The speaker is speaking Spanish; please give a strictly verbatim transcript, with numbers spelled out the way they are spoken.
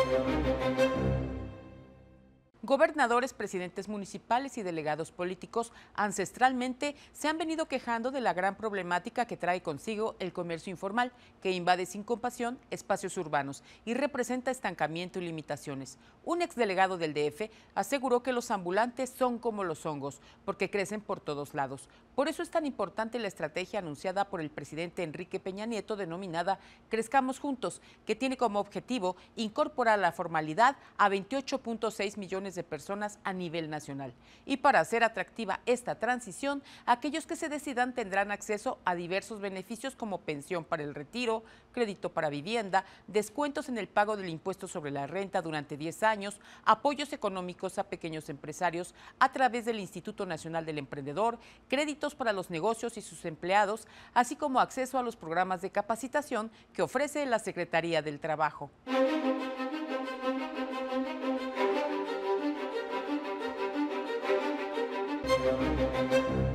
Gobernadores, presidentes municipales y delegados políticos ancestralmente se han venido quejando de la gran problemática que trae consigo el comercio informal, que invade sin compasión espacios urbanos y representa estancamiento y limitaciones. Un exdelegado del D F aseguró que los ambulantes son como los hongos, porque crecen por todos lados. Por eso es tan importante la estrategia anunciada por el presidente Enrique Peña Nieto, denominada Crezcamos Juntos, que tiene como objetivo incorporar la formalidad a veintiocho punto seis millones de personas a nivel nacional. Y para hacer atractiva esta transición, aquellos que se decidan tendrán acceso a diversos beneficios como pensión para el retiro, crédito para vivienda, descuentos en el pago del impuesto sobre la renta durante diez años, apoyos económicos a pequeños empresarios a través del Instituto Nacional del Emprendedor, créditos para los negocios y sus empleados, así como acceso a los programas de capacitación que ofrece la Secretaría del Trabajo. Thank you.